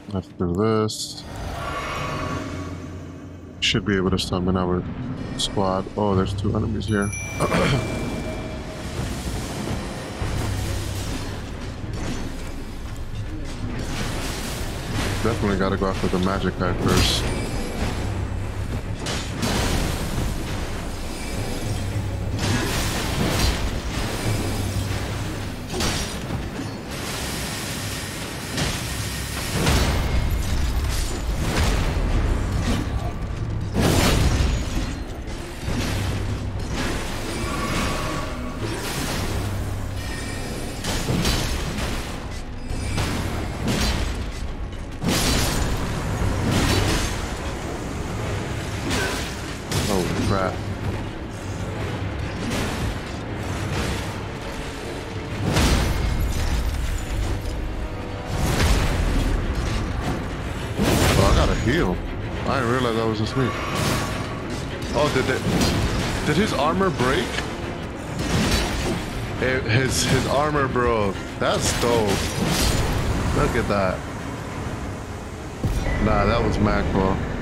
Let's do this. Should be able to summon our squad. Oh, there's two enemies here. Definitely gotta go after the magic guy first. Oh crap. Oh, I gotta heal. I didn't realize that was just me. Oh, did his armor break? His armor broke. That's dope. Look at that. Nah, that was mad cool.